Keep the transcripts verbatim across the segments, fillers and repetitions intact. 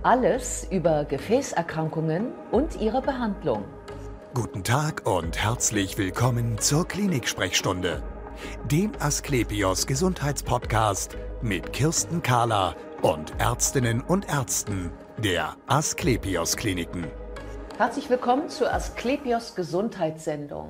Alles über Gefäßerkrankungen und ihre Behandlung. Guten Tag und herzlich willkommen zur Klinik-Sprechstunde, dem Asklepios Gesundheitspodcast mit Kirsten Kahler und Ärztinnen und Ärzten der Asklepios Kliniken. Herzlich willkommen zur Asklepios Gesundheitssendung.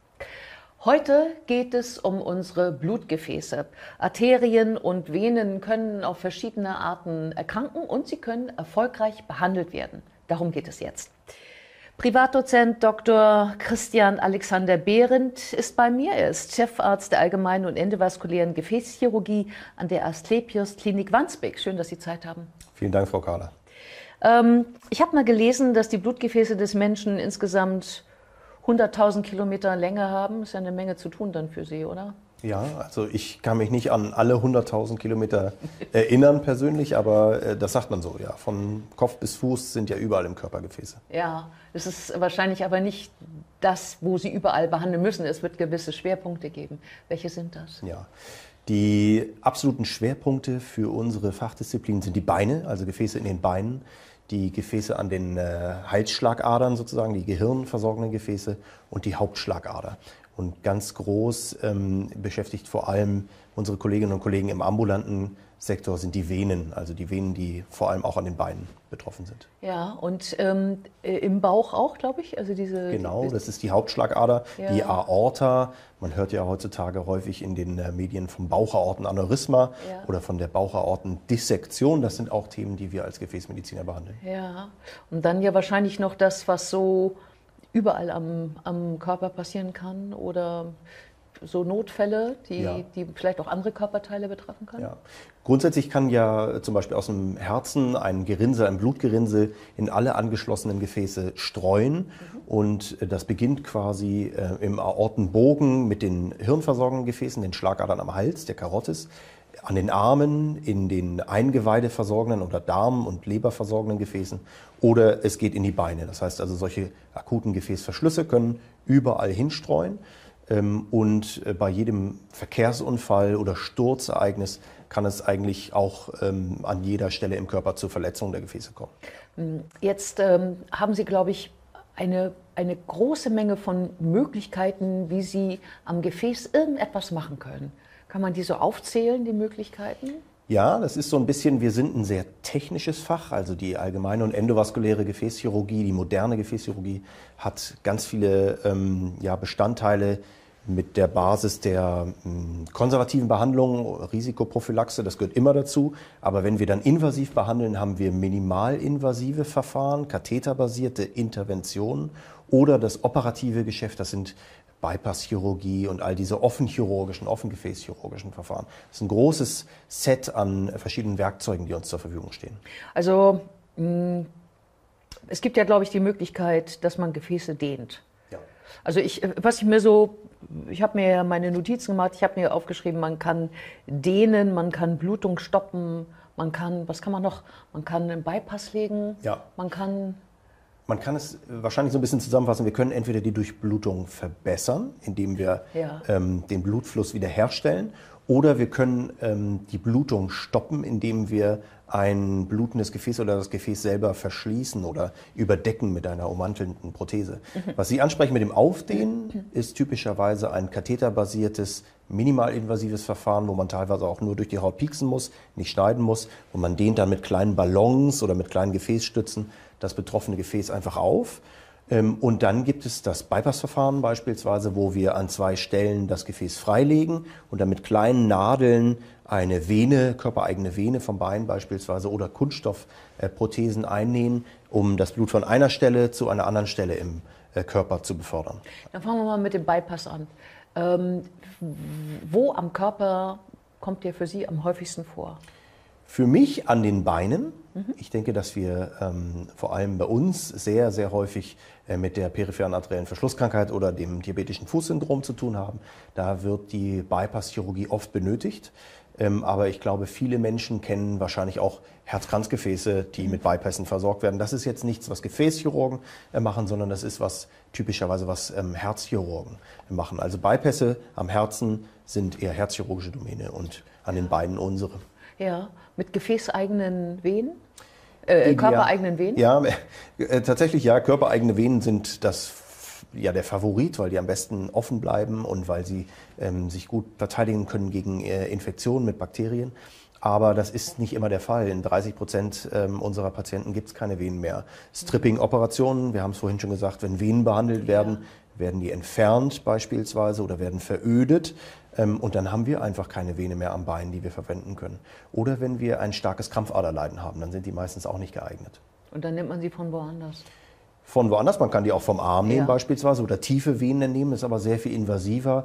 Heute geht es um unsere Blutgefäße. Arterien und Venen können auf verschiedene Arten erkranken und sie können erfolgreich behandelt werden. Darum geht es jetzt. Privatdozent Doktor Christian Alexander Behrendt ist bei mir. Er ist Chefarzt der allgemeinen und endovaskulären Gefäßchirurgie an der Asklepios Klinik Wandsbek. Schön, dass Sie Zeit haben. Vielen Dank, Frau Kahler. Ähm, ich habe mal gelesen, dass die Blutgefäße des Menschen insgesamt hunderttausend Kilometer Länge haben. Ist ja eine Menge zu tun dann für Sie, oder? Ja, also ich kann mich nicht an alle hunderttausend Kilometer erinnern persönlich, aber äh, das sagt man so, ja. Von Kopf bis Fuß sind ja überall im Körper Gefäße. Ja, das ist wahrscheinlich aber nicht das, wo Sie überall behandeln müssen. Es wird gewisse Schwerpunkte geben. Welche sind das? Ja, die absoluten Schwerpunkte für unsere Fachdisziplin sind die Beine, also Gefäße in den Beinen, die Gefäße an den äh, Halsschlagadern sozusagen, die gehirnversorgenden Gefäße und die Hauptschlagader. Und ganz groß ähm, beschäftigt vor allem unsere Kolleginnen und Kollegen im ambulanten Sektor sind die Venen, also die Venen, die vor allem auch an den Beinen betroffen sind. Ja, und ähm, im Bauch auch, glaube ich? Also diese, genau, das ist die Hauptschlagader, ja. Die Aorta. Man hört ja heutzutage häufig in den äh, Medien vom Bauchaortenaneurysma ja. oder von der Bauchaortendissektion. Das sind auch Themen, die wir als Gefäßmediziner behandeln. Ja, und dann ja wahrscheinlich noch das, was so überall am, am Körper passieren kann oder so Notfälle, die, ja. die vielleicht auch andere Körperteile betreffen können? Ja. Grundsätzlich kann ja zum Beispiel aus dem Herzen ein Gerinnsel, ein Blutgerinnsel in alle angeschlossenen Gefäße streuen. Mhm. Und das beginnt quasi äh, im Aortenbogen mit den hirnversorgenden Gefäßen, den Schlagadern am Hals, der Karotis, an den Armen, in den eingeweideversorgenden oder Darm- und Leberversorgenden Gefäßen oder es geht in die Beine. Das heißt also, solche akuten Gefäßverschlüsse können überall hinstreuen. Und bei jedem Verkehrsunfall oder Sturzereignis kann es eigentlich auch ähm, an jeder Stelle im Körper zur Verletzung der Gefäße kommen. Jetzt ähm, haben Sie, glaube ich, eine, eine große Menge von Möglichkeiten, wie Sie am Gefäß irgendetwas machen können. Kann man die so aufzählen, die Möglichkeiten? Ja, das ist so ein bisschen, wir sind ein sehr technisches Fach, also die allgemeine und endovaskuläre Gefäßchirurgie, die moderne Gefäßchirurgie hat ganz viele ähm, ja, Bestandteile mit der Basis der ähm, konservativen Behandlung, Risikoprophylaxe, das gehört immer dazu. Aber wenn wir dann invasiv behandeln, haben wir minimalinvasive Verfahren, katheterbasierte Interventionen oder das operative Geschäft, das sind Bypasschirurgie und all diese offenchirurgischen, offengefäßchirurgischen Verfahren. Das ist ein großes Set an verschiedenen Werkzeugen, die uns zur Verfügung stehen. Also mh, es gibt ja, glaube ich, die Möglichkeit, dass man Gefäße dehnt. Ja. Also ich, was ich mir so, ich habe mir meine Notizen gemacht, ich habe mir aufgeschrieben, man kann dehnen, man kann Blutung stoppen, man kann, was kann man noch? Man kann einen Bypass legen, ja. man kann... Man kann es wahrscheinlich so ein bisschen zusammenfassen. Wir können entweder die Durchblutung verbessern, indem wir ja. ähm, den Blutfluss wiederherstellen, oder wir können ähm, die Blutung stoppen, indem wir ein blutendes Gefäß oder das Gefäß selber verschließen oder überdecken mit einer ummantelnden Prothese. Mhm. Was Sie ansprechen mit dem Aufdehnen, mhm. ist typischerweise ein katheterbasiertes, minimalinvasives Verfahren, wo man teilweise auch nur durch die Haut pieksen muss, nicht schneiden muss. Und man dehnt dann mit kleinen Ballons oder mit kleinen Gefäßstützen das betroffene Gefäß einfach auf. Und dann gibt es das Bypass-Verfahren beispielsweise, wo wir an zwei Stellen das Gefäß freilegen und dann mit kleinen Nadeln eine Vene, körpereigene Vene vom Bein beispielsweise oder Kunststoffprothesen einnähen, um das Blut von einer Stelle zu einer anderen Stelle im Körper zu befördern. Dann fangen wir mal mit dem Bypass an. Ähm, wo am Körper kommt der für Sie am häufigsten vor? Für mich an den Beinen. Ich denke, dass wir ähm, vor allem bei uns sehr, sehr häufig äh, mit der peripheren arteriellen Verschlusskrankheit oder dem diabetischen Fußsyndrom zu tun haben. Da wird die Bypasschirurgie oft benötigt. Ähm, aber ich glaube, viele Menschen kennen wahrscheinlich auch Herz-Kranzgefäße, die mit Bypassen versorgt werden. Das ist jetzt nichts, was Gefäßchirurgen äh, machen, sondern das ist was typischerweise, was ähm, Herzchirurgen äh, machen. Also Bypässe am Herzen sind eher herzchirurgische Domäne und an den Beinen unsere. Ja, mit gefäßeigenen Venen? Äh, körpereigenen Venen? Ja, äh, tatsächlich ja. Körpereigene Venen sind das, ja, der Favorit, weil die am besten offen bleiben und weil sie ähm, sich gut verteidigen können gegen äh, Infektionen mit Bakterien. Aber das ist nicht immer der Fall. In dreißig Prozent ähm, unserer Patienten gibt es keine Venen mehr. Stripping-Operationen, wir haben es vorhin schon gesagt, wenn Venen behandelt werden, ja. werden die entfernt beispielsweise oder werden verödet. Ähm, und dann haben wir einfach keine Vene mehr am Bein, die wir verwenden können. Oder wenn wir ein starkes Krampfaderleiden haben, dann sind die meistens auch nicht geeignet. Und dann nimmt man sie von woanders? Von woanders, man kann die auch vom Arm nehmen ja. beispielsweise oder tiefe Venen nehmen, ist aber sehr viel invasiver.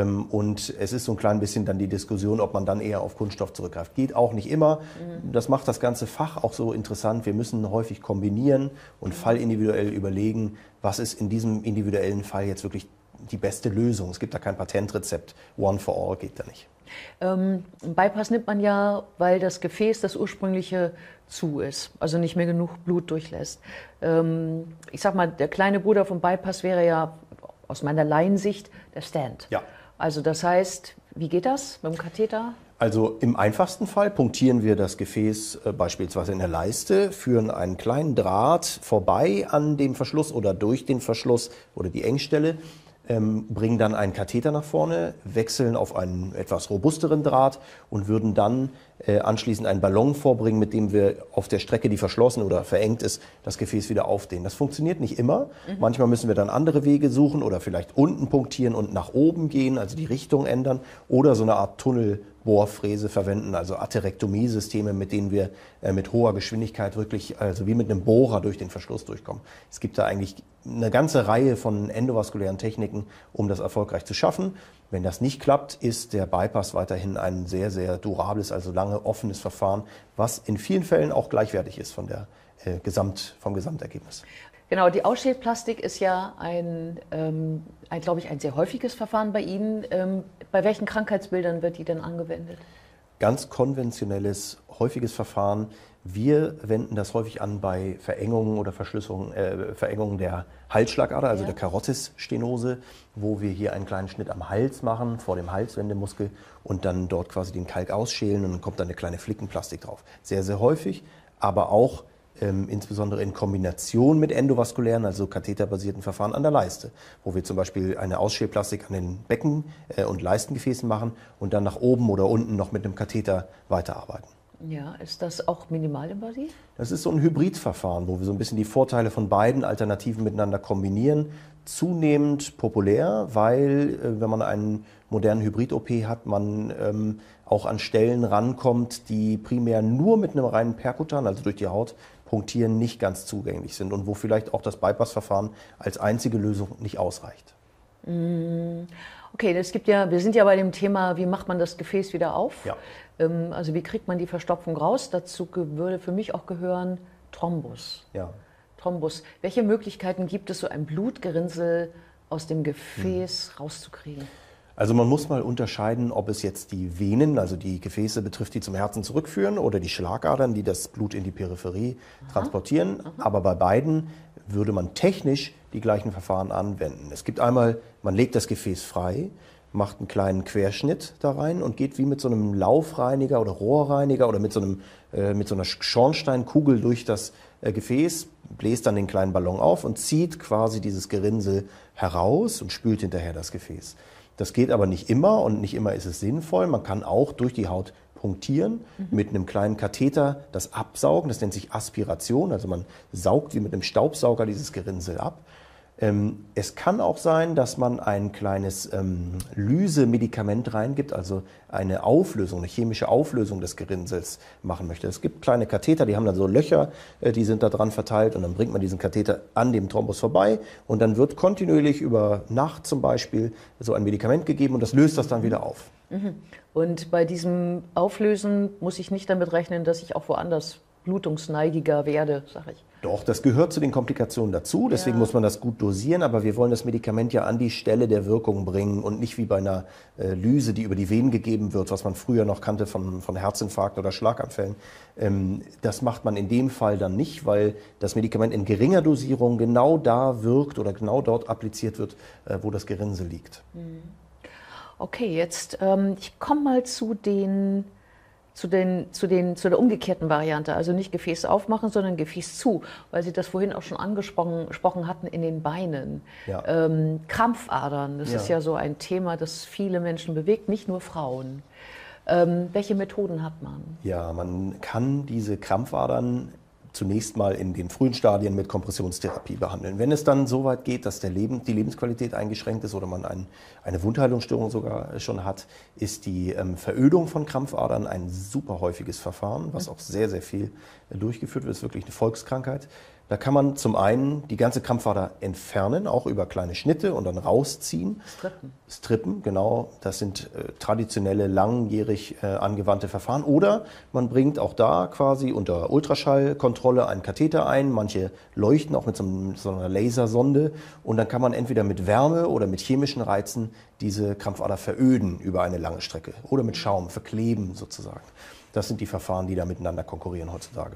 Und es ist so ein klein bisschen dann die Diskussion, ob man dann eher auf Kunststoff zurückgreift. Geht auch nicht immer. Mhm. Das macht das ganze Fach auch so interessant. Wir müssen häufig kombinieren und fallindividuell überlegen, was ist in diesem individuellen Fall jetzt wirklich die beste Lösung. Es gibt da kein Patentrezept. One for all geht da nicht. Ähm, Bypass nimmt man ja, weil das Gefäß, das ursprüngliche, zu ist, also nicht mehr genug Blut durchlässt. Ähm, ich sag mal, der kleine Bruder vom Bypass wäre ja aus meiner Laiensicht der Stand. Ja. Also das heißt, wie geht das mit dem Katheter? Also im einfachsten Fall punktieren wir das Gefäß äh, beispielsweise in der Leiste, führen einen kleinen Draht vorbei an dem Verschluss oder durch den Verschluss oder die Engstelle, ähm, bringen dann einen Katheter nach vorne, wechseln auf einen etwas robusteren Draht und würden dann äh, anschließend einen Ballon vorbringen, mit dem wir auf der Strecke, die verschlossen oder verengt ist, das Gefäß wieder aufdehnen. Das funktioniert nicht immer. Mhm. Manchmal müssen wir dann andere Wege suchen oder vielleicht unten punktieren und nach oben gehen, also die Richtung ändern oder so eine Art Tunnelbohrfräse verwenden, also Atherektomie-Systeme, mit denen wir äh, mit hoher Geschwindigkeit wirklich, also wie mit einem Bohrer durch den Verschluss durchkommen. Es gibt da eigentlich eine ganze Reihe von endovaskulären Techniken, um das erfolgreich zu schaffen. Wenn das nicht klappt, ist der Bypass weiterhin ein sehr, sehr durables, also lange offenes Verfahren, was in vielen Fällen auch gleichwertig ist von der, äh, Gesamt, vom Gesamtergebnis. Genau, die Ausschälplastik ist ja ein, ähm, ein, glaube ich, ein sehr häufiges Verfahren bei Ihnen. Ähm, bei welchen Krankheitsbildern wird die denn angewendet? Ganz konventionelles, häufiges Verfahren. Wir wenden das häufig an bei Verengungen oder Verschlüsselungen, äh, Verengungen der Halsschlagader, also ja. der Karotisstenose, wo wir hier einen kleinen Schnitt am Hals machen, vor dem Halswendemuskel und dann dort quasi den Kalk ausschälen und dann kommt dann eine kleine Flickenplastik drauf. Sehr, sehr häufig, aber auch ähm, insbesondere in Kombination mit endovaskulären, also katheterbasierten Verfahren an der Leiste, wo wir zum Beispiel eine Ausschälplastik an den Becken- äh, und Leistengefäßen machen und dann nach oben oder unten noch mit einem Katheter weiterarbeiten. Ja, ist das auch minimalinvasiv? Das ist so ein Hybridverfahren, wo wir so ein bisschen die Vorteile von beiden Alternativen miteinander kombinieren. Zunehmend populär, weil, äh, wenn man einen modernen Hybrid-O P hat, man ähm, auch an Stellen rankommt, die primär nur mit einem reinen Perkutan, also durch die Haut punktieren, nicht ganz zugänglich sind und wo vielleicht auch das Bypass-Verfahren als einzige Lösung nicht ausreicht. Okay, es gibt ja, wir sind ja bei dem Thema, wie macht man das Gefäß wieder auf? Ja. Ähm, also wie kriegt man die Verstopfung raus? Dazu würde für mich auch gehören Thrombus. Ja. Thrombus. Welche Möglichkeiten gibt es, so ein Blutgerinnsel aus dem Gefäß hm. rauszukriegen? Also man muss mal unterscheiden, ob es jetzt die Venen, also die Gefäße betrifft, die zum Herzen zurückführen, oder die Schlagadern, die das Blut in die Peripherie Aha. transportieren. Aha. Aber bei beiden würde man technisch die gleichen Verfahren anwenden. Es gibt einmal, man legt das Gefäß frei, macht einen kleinen Querschnitt da rein und geht wie mit so einem Laufreiniger oder Rohrreiniger oder mit so, einem, äh, mit so einer Schornsteinkugel durch das äh, Gefäß, bläst dann den kleinen Ballon auf und zieht quasi dieses Gerinnsel heraus und spült hinterher das Gefäß. Das geht aber nicht immer und nicht immer ist es sinnvoll. Man kann auch durch die Haut punktieren, mhm. mit einem kleinen Katheter das absaugen. Das nennt sich Aspiration, also man saugt wie mit einem Staubsauger dieses Gerinnsel ab. Ähm, es kann auch sein, dass man ein kleines ähm, Lyse-Medikament reingibt, also eine Auflösung, eine chemische Auflösung des Gerinnsels machen möchte. Es gibt kleine Katheter, die haben dann so Löcher, äh, die sind da dran verteilt und dann bringt man diesen Katheter an dem Thrombus vorbei und dann wird kontinuierlich über Nacht zum Beispiel so ein Medikament gegeben und das löst das dann wieder auf. Mhm. Und bei diesem Auflösen muss ich nicht damit rechnen, dass ich auch woanders blutungsneidiger werde, sage ich. Doch, das gehört zu den Komplikationen dazu, deswegen ja. muss man das gut dosieren, aber wir wollen das Medikament ja an die Stelle der Wirkung bringen und nicht wie bei einer äh, Lyse, die über die Venen gegeben wird, was man früher noch kannte von, von Herzinfarkt oder Schlaganfällen. Ähm, das macht man in dem Fall dann nicht, weil das Medikament in geringer Dosierung genau da wirkt oder genau dort appliziert wird, äh, wo das Gerinnsel liegt. Okay, jetzt ähm, ich komme mal zu den zu, den, zu, den, zu der umgekehrten Variante, also nicht Gefäß aufmachen, sondern Gefäß zu, weil Sie das vorhin auch schon angesprochen gesprochen hatten in den Beinen. Ja. Ähm, Krampfadern, das Ja. ist ja so ein Thema, das viele Menschen bewegt, nicht nur Frauen. Ähm, welche Methoden hat man? Ja, man kann diese Krampfadern zunächst mal in den frühen Stadien mit Kompressionstherapie behandeln. Wenn es dann so weit geht, dass der Leben, die Lebensqualität eingeschränkt ist oder man ein, eine Wundheilungsstörung sogar schon hat, ist die ähm, Verödung von Krampfadern ein super häufiges Verfahren, was auch sehr, sehr viel äh, durchgeführt wird. Das ist wirklich eine Volkskrankheit. Da kann man zum einen die ganze Krampfader entfernen, auch über kleine Schnitte und dann rausziehen. Strippen. Strippen, genau. Das sind äh, traditionelle, langjährig äh, angewandte Verfahren. Oder man bringt auch da quasi unter Ultraschallkontrolle einen Katheter ein. Manche leuchten auch mit so, einem, so einer Lasersonde. Und dann kann man entweder mit Wärme oder mit chemischen Reizen diese Krampfader veröden über eine lange Strecke. Oder mit Schaum verkleben sozusagen. Das sind die Verfahren, die da miteinander konkurrieren heutzutage.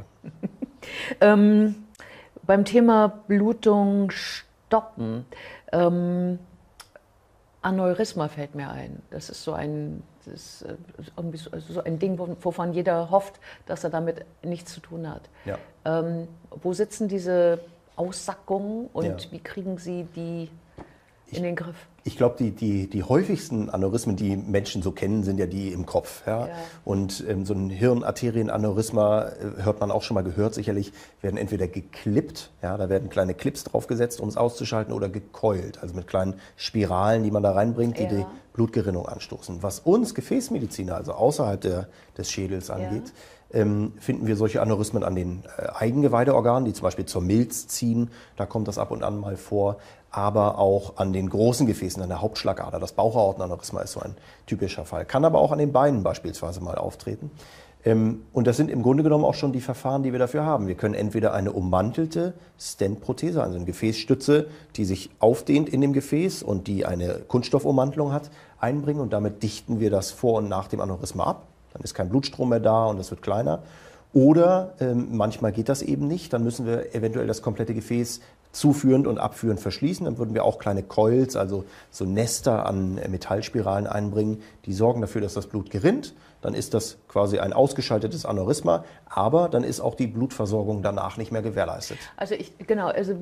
ähm, beim Thema Blutung stoppen, ähm, Aneurysma fällt mir ein. Das ist so ein, das ist irgendwie so, also so ein Ding, wovon jeder hofft, dass er damit nichts zu tun hat. Ja. Ähm, wo sitzen diese Aussackungen und Ja. wie kriegen Sie die in den Griff? Ich glaube, die, die, die häufigsten Aneurysmen, die Menschen so kennen, sind ja die im Kopf. Ja? Ja. Und ähm, so ein Hirnarterienaneurysma, äh, hört man auch schon mal gehört, sicherlich, werden entweder geklippt, ja, da werden kleine Clips draufgesetzt, um es auszuschalten, oder gekeult, also mit kleinen Spiralen, die man da reinbringt, die Ja. die Blutgerinnung anstoßen. Was uns Gefäßmediziner, also außerhalb der, des Schädels angeht, ähm, finden wir solche Aneurysmen an den äh, Eigengeweideorganen, die zum Beispiel zur Milz ziehen, da kommt das ab und an mal vor, aber auch an den großen Gefäßen, an der Hauptschlagader. Das Bauchaortenaneurysma ist so ein typischer Fall. Kann aber auch an den Beinen beispielsweise mal auftreten. Ähm, und das sind im Grunde genommen auch schon die Verfahren, die wir dafür haben. Wir können entweder eine ummantelte Stent-Prothese, also eine Gefäßstütze, die sich aufdehnt in dem Gefäß und die eine Kunststoffummantelung hat, einbringen und damit dichten wir das vor und nach dem Aneurysma ab. Dann ist kein Blutstrom mehr da und es wird kleiner. Oder ähm, manchmal geht das eben nicht, dann müssen wir eventuell das komplette Gefäß zuführend und abführend verschließen. Dann würden wir auch kleine Coils, also so Nester an Metallspiralen einbringen, die sorgen dafür, dass das Blut gerinnt. Dann ist das quasi ein ausgeschaltetes Aneurysma, aber dann ist auch die Blutversorgung danach nicht mehr gewährleistet. Also ich, genau, also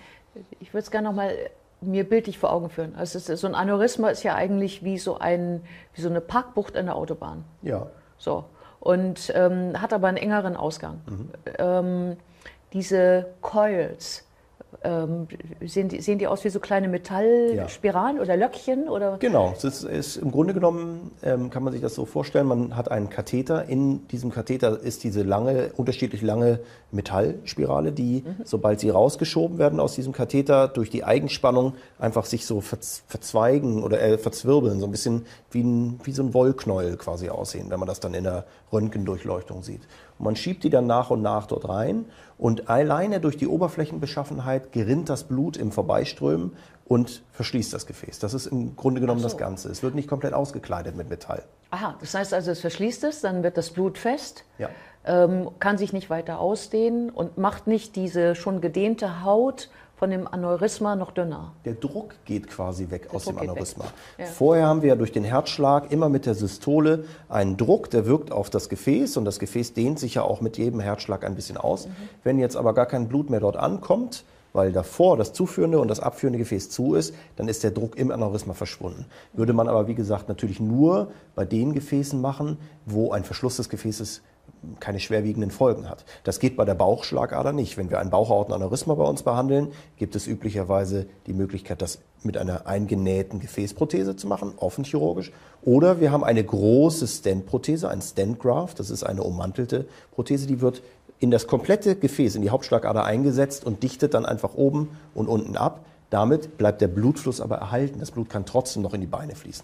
ich würde es gerne nochmal mir bildlich vor Augen führen. Also es ist, so ein Aneurysma ist ja eigentlich wie so, ein, wie so eine Parkbucht in der Autobahn. Ja. So. Und ähm, hat aber einen engeren Ausgang. Mhm. Ähm, diese Coils, ähm, sehen, die, sehen die aus wie so kleine Metallspiralen ja. oder Löckchen? Oder? Genau, es ist, ist im Grunde genommen, ähm, kann man sich das so vorstellen, man hat einen Katheter, in diesem Katheter ist diese lange, unterschiedlich lange Metallspirale, die, mhm. sobald sie rausgeschoben werden aus diesem Katheter, durch die Eigenspannung einfach sich so verzweigen oder äh, verzwirbeln, so ein bisschen wie, ein, wie so ein Wollknäuel quasi aussehen, wenn man das dann in der Röntgendurchleuchtung sieht. Und man schiebt die dann nach und nach dort rein und alleine durch die Oberflächenbeschaffenheit gerinnt das Blut im Vorbeiströmen und verschließt das Gefäß. Das ist im Grunde genommen so. Das Ganze. Es wird nicht komplett ausgekleidet mit Metall. Aha, das heißt also, es verschließt es, dann wird das Blut fest, ja. ähm, kann sich nicht weiter ausdehnen und macht nicht diese schon gedehnte Haut von dem Aneurysma noch dünner. Der Druck geht quasi weg der aus Druck dem Aneurysma. Ja. Vorher haben wir ja durch den Herzschlag immer mit der Systole einen Druck, der wirkt auf das Gefäß und das Gefäß dehnt sich ja auch mit jedem Herzschlag ein bisschen aus. Mhm. Wenn jetzt aber gar kein Blut mehr dort ankommt, weil davor das zuführende und das abführende Gefäß zu ist, dann ist der Druck im Aneurysma verschwunden. Würde man aber, wie gesagt, natürlich nur bei den Gefäßen machen, wo ein Verschluss des Gefäßes keine schwerwiegenden Folgen hat. Das geht bei der Bauchschlagader nicht. Wenn wir ein Bauchaortenaneurysma bei uns behandeln, gibt es üblicherweise die Möglichkeit, das mit einer eingenähten Gefäßprothese zu machen, offen chirurgisch. Oder wir haben eine große Stent-Prothese, ein Stent-Graft, das ist eine ummantelte Prothese, die wird in das komplette Gefäß, in die Hauptschlagader eingesetzt und dichtet dann einfach oben und unten ab. Damit bleibt der Blutfluss aber erhalten. Das Blut kann trotzdem noch in die Beine fließen.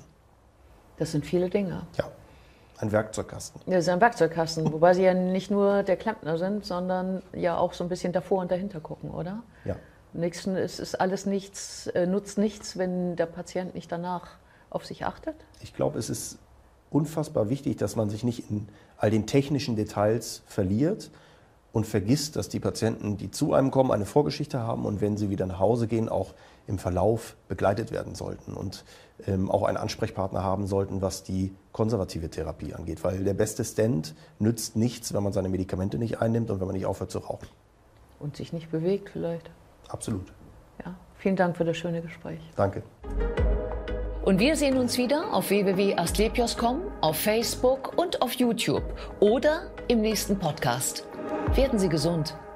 Das sind viele Dinge. Ja. Ein Werkzeugkasten. Ja, das ist ein Werkzeugkasten, wobei Sie ja nicht nur der Klempner sind, sondern ja auch so ein bisschen davor und dahinter gucken, oder? Ja. Nächsten ist, ist alles nichts, äh, nutzt nichts, wenn der Patient nicht danach auf sich achtet? Ich glaube, es ist unfassbar wichtig, dass man sich nicht in all den technischen Details verliert und vergisst, dass die Patienten, die zu einem kommen, eine Vorgeschichte haben und wenn sie wieder nach Hause gehen, auch im Verlauf begleitet werden sollten und ähm, auch einen Ansprechpartner haben sollten, was die konservative Therapie angeht. Weil der beste Stent nützt nichts, wenn man seine Medikamente nicht einnimmt und wenn man nicht aufhört zu rauchen. Und sich nicht bewegt vielleicht. Absolut. Ja, vielen Dank für das schöne Gespräch. Danke. Und wir sehen uns wieder auf w w w punkt asklepios punkt com, auf Facebook und auf YouTube oder im nächsten Podcast. Werden Sie gesund.